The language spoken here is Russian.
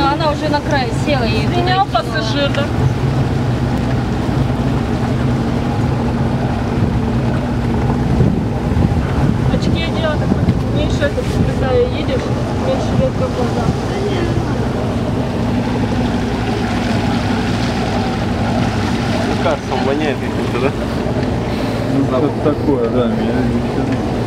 она уже на край села и Менял пассажир, да? Очки одела, так меньше это, когда едешь, меньше ветра в глаза. Кажется, он воняет как-то, да? Ну, что-то такое, да, меня